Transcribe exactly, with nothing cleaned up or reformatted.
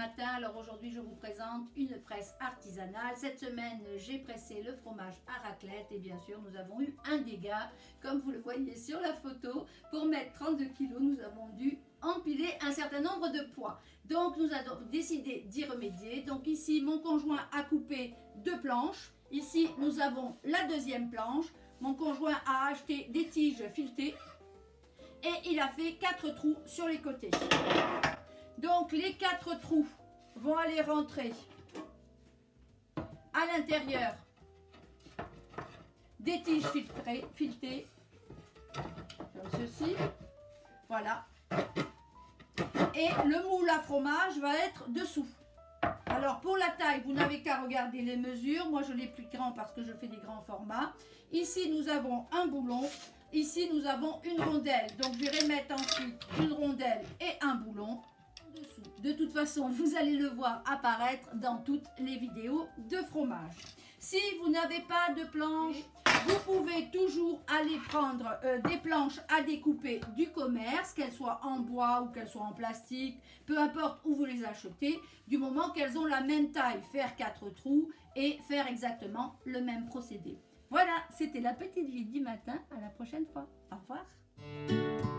matin. Alors aujourd'hui je vous présente une presse artisanale. Cette semaine j'ai pressé le fromage à raclette et bien sûr nous avons eu un dégât comme vous le voyez sur la photo. Pour mettre trente-deux kilos nous avons dû empiler un certain nombre de poids. Donc nous avons décidé d'y remédier. Donc ici mon conjoint a coupé deux planches. Ici nous avons la deuxième planche. Mon conjoint a acheté des tiges filetées et il a fait quatre trous sur les côtés. Donc les quatre trous vont aller rentrer à l'intérieur des tiges filtrées, filetées, comme ceci. Voilà. Et le moule à fromage va être dessous. Alors pour la taille, vous n'avez qu'à regarder les mesures. Moi je l'ai plus grand parce que je fais des grands formats. Ici nous avons un boulon. Ici nous avons une rondelle. Donc je vais mettre ensuite une rondelle et un boulon dessous. De toute façon, vous allez le voir apparaître dans toutes les vidéos de fromage. Si vous n'avez pas de planche, vous pouvez toujours aller prendre euh, des planches à découper du commerce, qu'elles soient en bois ou qu'elles soient en plastique, peu importe où vous les achetez, du moment qu'elles ont la même taille, faire quatre trous et faire exactement le même procédé. Voilà, c'était la petite vie du matin. À la prochaine fois. Au revoir.